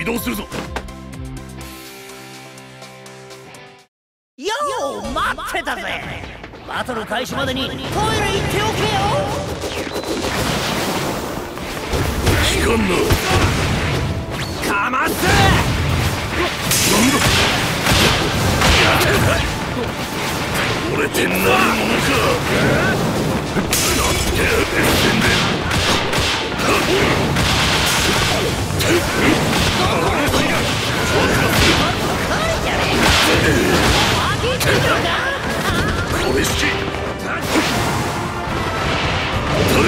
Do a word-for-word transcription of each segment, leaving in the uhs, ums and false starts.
移動するぞ。 よー、待ってたぜ。バトル開始までにトイレ行っておけよ。 時間な。 かます。 なんだ。折れてなるものか。なんてやってんだ。これしき。誰。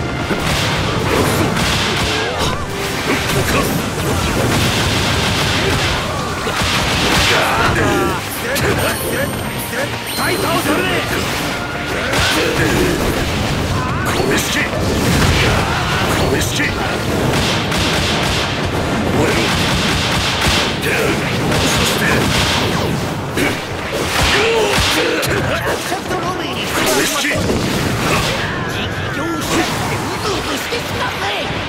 絶対倒されねえ。これしき。これしき。燃えろ。そしてこれしき。 実況しちゃってうずうずしてきたぜ。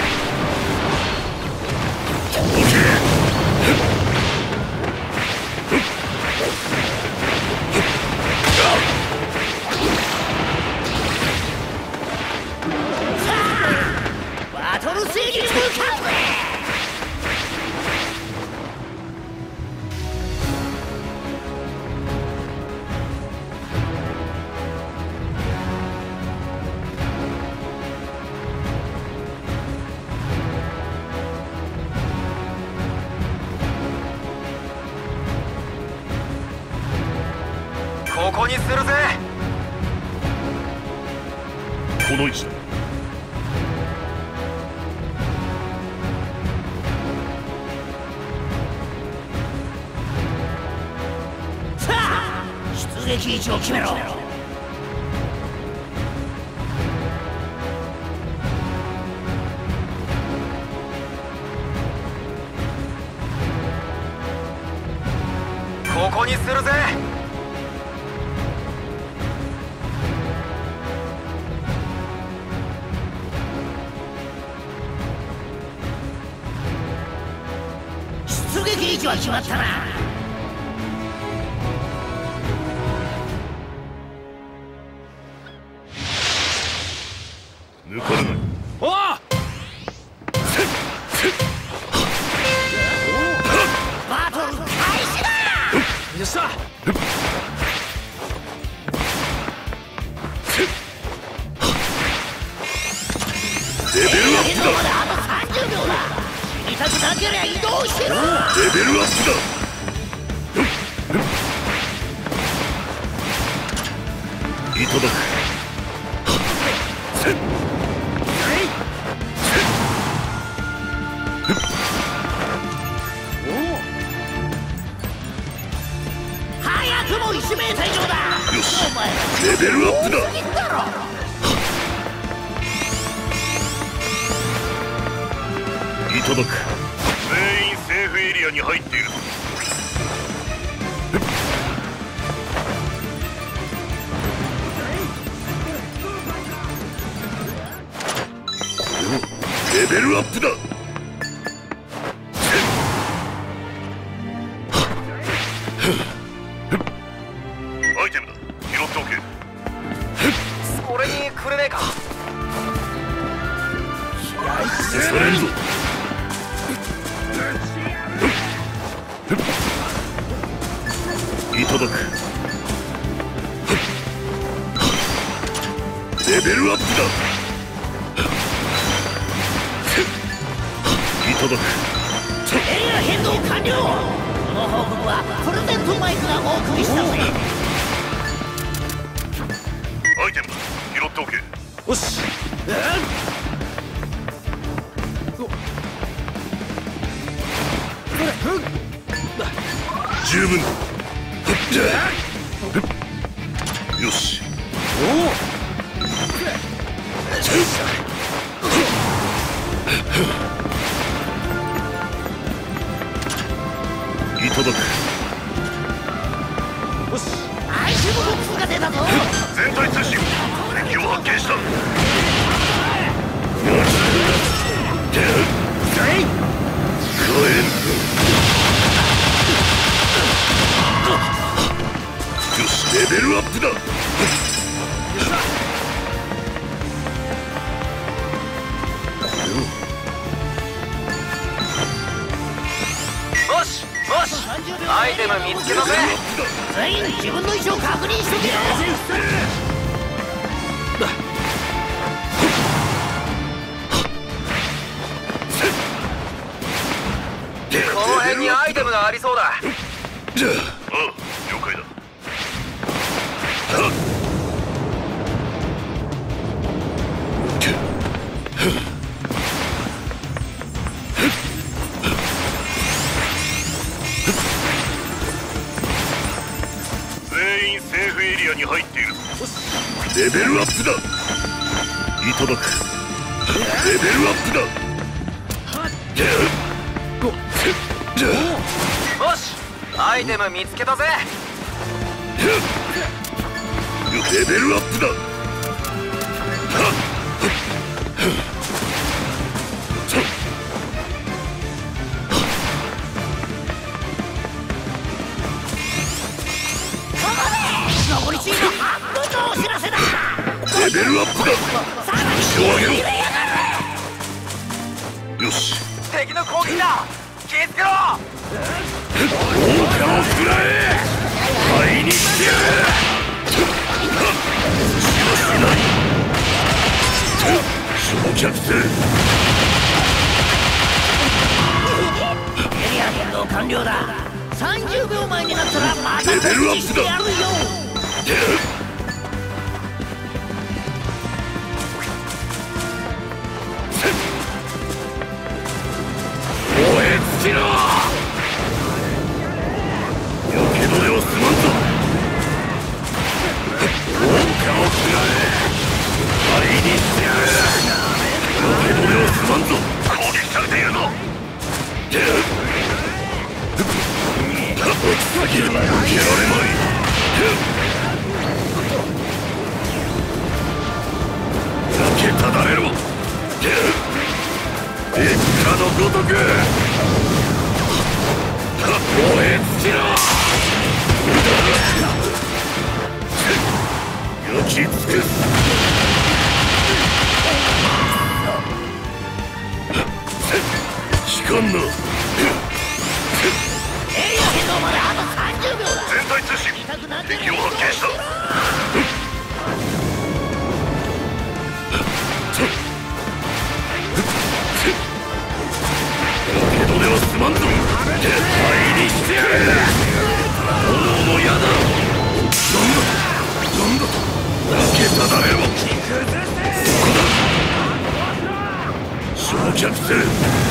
バトル制御に向かうぜ。 ここにするぜ。 この位置だ。 さあ、出撃位置を決めろ。 ここにするぜ。 出撃位置は決まったな。 抜かれない。 おお。 バトル開始だ。 よっしゃ。 レベルアップだ。 まだあとさんじゅうびょうだ。死にたくなけりゃ移動しろ。 レベルアップだ。いただく。 早くもいちメーター以上だ。 よし。 お前らレベルアップだ。 多すぎだろ。 いただく。全員セーフエリアに入っているぞ。レベルアップだ。アイテムだ。拾っておけ。 俺にくれねえか。 されるぞ。いただく。レベルアップだ。いただく。 エリア変動完了。この報告はプレゼントマイクがお送りしたぜ。 アイテムだ。拾っておけ。 よし。 十分だ。よし。いただく。 よし。 アイテムボックスが出たぞ。 全体通信。敵を発見した。こよし、レベルアップだ。 よしよし、アイテム見つけたぜ。 全員自分の位置を確認しとけよ。 この辺にアイテムがありそうだ。 ああ、了解だ。全員セーフエリアに入っている。レベルアップだ。いただく。レベルアップだ。 よし、アイテム見つけたぜ。 レベルアップだ。 残りチーム半分のお知らせだ。 レベルアップだ。腰を上げろ。よし、 敵の攻撃だ。気をつけろ。 王冠を食らえ。灰にしてやる。しましない。焼却する。 エリア変動完了だ。さんじゅうびょうまえになったらまた告知してやるよ。 燃え尽きろ。やけどでは済まんぞ。王冠を食らえ。灰にしてやる。やけどでは済まんぞ。攻撃されているぞ。落ちすぎる。受けられまい。焼けただれろ。一家のごとく。燃え尽きろ。焼き尽くす。効かんな。 エリア変動まであとさんじゅうびょうだ。 全体通信、敵を発見した。やけどでは済まんぞ。灰にしてやる。炎の矢だ。なんだなんだと。焼けただれろ。そこだ。焼却する。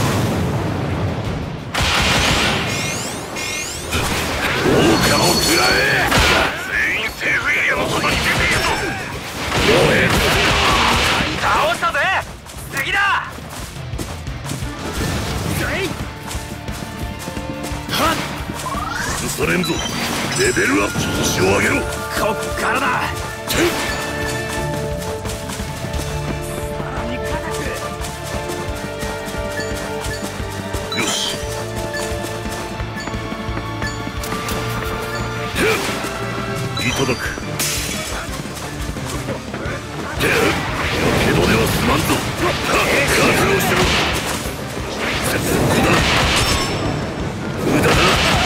王冠を食らえ。全員セーフエリアの外に出ているぞ。燃え尽きろ。 倒したぜ。次だ。 崩されんぞ。レベルアップ。腰を上げろ。 こっからだ。 よし。いただく。やけどでは済まんぞ。覚悟しろ。ここだ。無駄だ。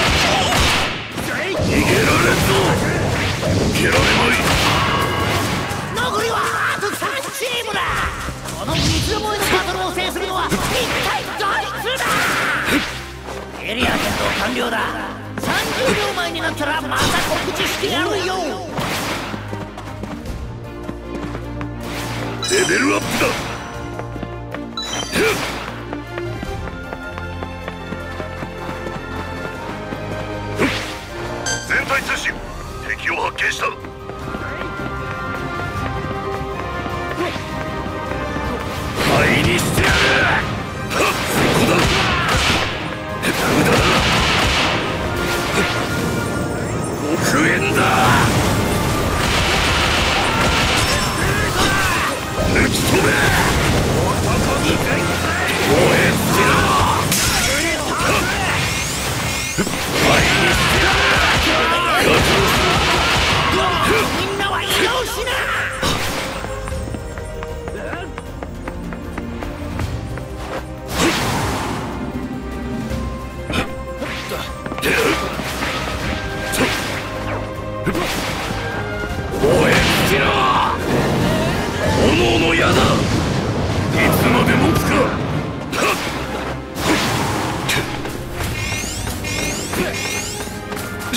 逃げられんぞ。受けられまい。 残りはあとさんチームだ。この三つどもえのバトルを制するのは一体どいつだ。エリア変動完了だ。さんじゅうびょうまえになったらまた告知してやるよ。 レベルアップだ。全体通信、敵を発見した。灰にしてやる。そこだ。無駄だ。極限だ。抜き止め。燃え尽きろ。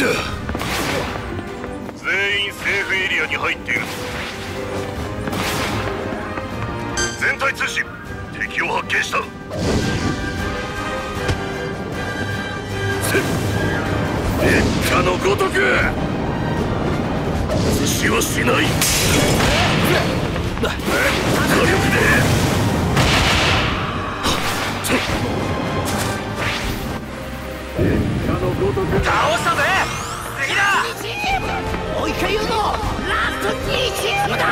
全員セーフエリアに入っている。全体通信、敵を発見した。烈火のごとく寿司はしない。火力で倒したぜ。次だ。 にチーム、もう一回言うぞ。ラストにチームだ。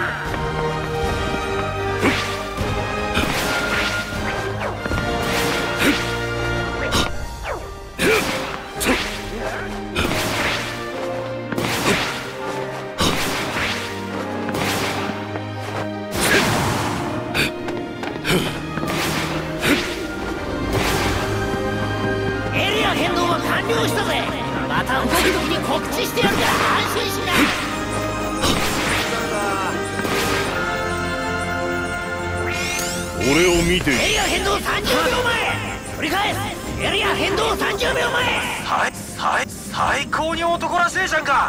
エリア変動は完了したぜ。また動く時に告知してやるから安心しな。 俺を見て。 エリア変動さんじゅうびょうまえ。繰り返す。エリア変動さんじゅうびょうまえ。 最最最高に男らしいじゃんか。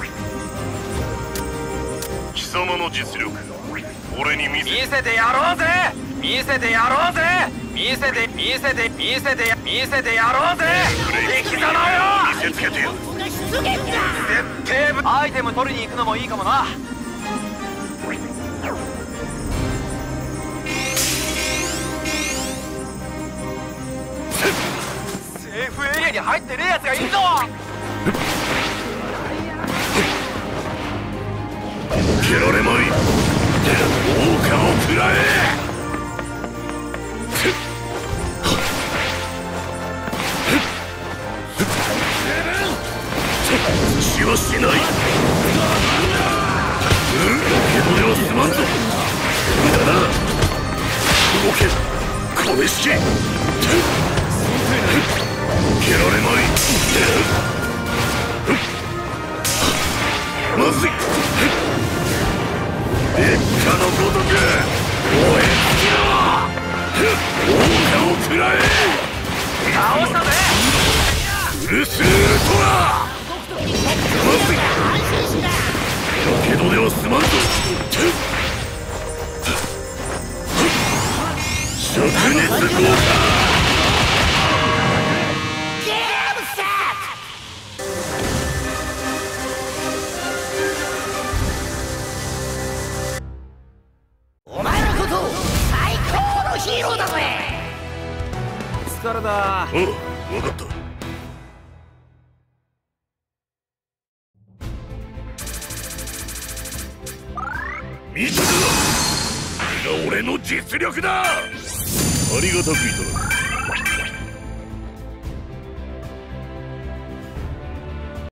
貴様の実力、俺に見せ見せてやろうぜ。見せてやろうぜ。見せて見せて見せて見せてやろうぜ。生き様よ。 見せつけてよ。 出撃だ。 絶対アイテム取りに行くのもいいかもな。セーフエリアに入ってねえやつがいるぞ。 蹴られまい。王家を食らえ。寿司はしない。うん、けどではすまんぞ。無駄だ。動け、小式。蹴られまい。まずい。烈火のごとく燃え尽きろ。王家を食らえ。 倒したぜ。 ウルスールトラ。まずい。 安心しな。 けどではすまんぞ。灼熱効果。 ゲームセット。お前のことを最高のヒーローだぜ。 疲れた。 ああ、分かった。見たか。これが俺の実力だ。ありがたくいただく。